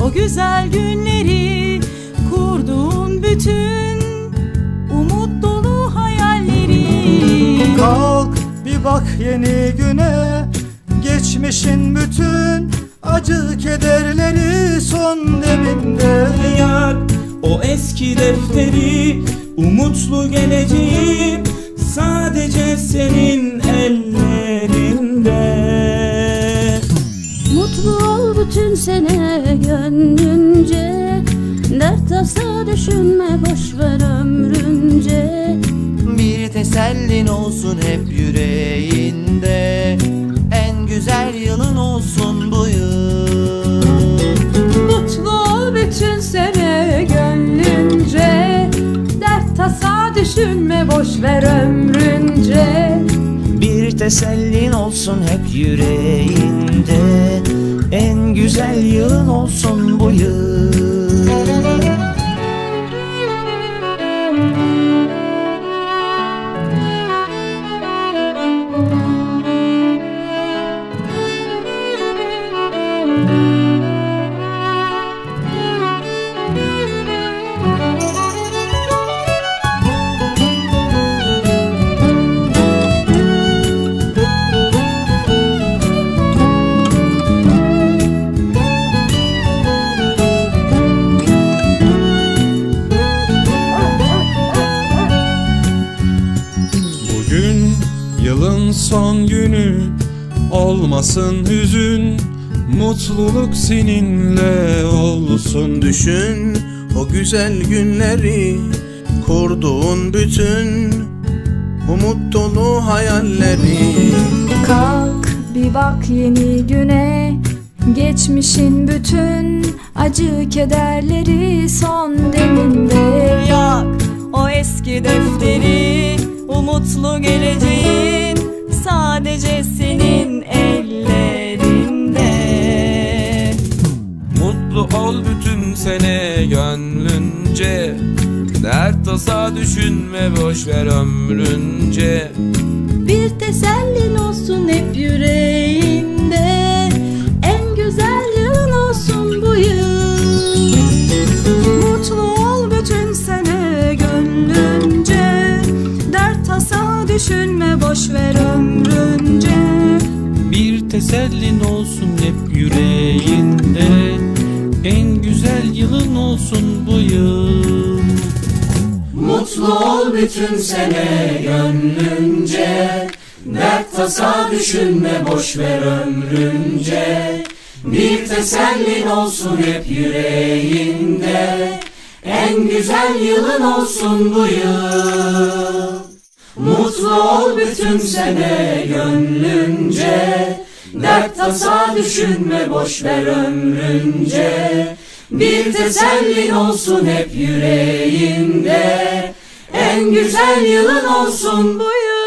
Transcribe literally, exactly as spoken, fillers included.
o güzel günleri, kurduğun bütün umut dolu hayalleri. Kalk bir bak yeni güne, geçmişin bütün acı kederleri son deminde. Yak o eski defteri, umutlu geleceğin sadece senin ellerinde. Mutlu ol bütün sene gönlünce, dert tasa düşünme boşver ömrünce. Bir tesellin olsun hep yüreğinde, en güzel yılın olsun bu yıl. Mutlu ol bütün sene gönlünce, dert tasa düşünme boşver ömrünce. Bir tesellin olsun hep yüreğinde, en güzel yılın olsun bu yıl. Yılın son günü, olmasın hüzün, mutluluk seninle olsun. Düşün o güzel günleri, kurduğun bütün umut dolu hayalleri. Kalk bir bak yeni güne, geçmişin bütün acı kederleri son deminde. Yak o eski defteri, umutlu geleceğin sadece senin ellerinde. Mutlu ol bütün sene gönlünce, dert tasa düşünme boşver ömrünce. Bir tesellin olsun hep yüreğinde, en güzel yılın olsun bu yıl. Mutlu ol bütün sene gönlünce, dert tasa düşünme boşver ömrünce. Bir tesellin olsun hep yüreğinde, en güzel yılın olsun bu yıl. Mutlu ol bütün sene gönlünce, dert tasa düşünme boşver ömrünce. Bir tesellin olsun hep yüreğinde, en güzel yılın olsun bu yıl. Mutlu ol bütün sene gönlünce, dert tasa düşünme boşver ömrünce. Bir tesellin olsun hep yüreğinde, en güzel yılın olsun bu yıl.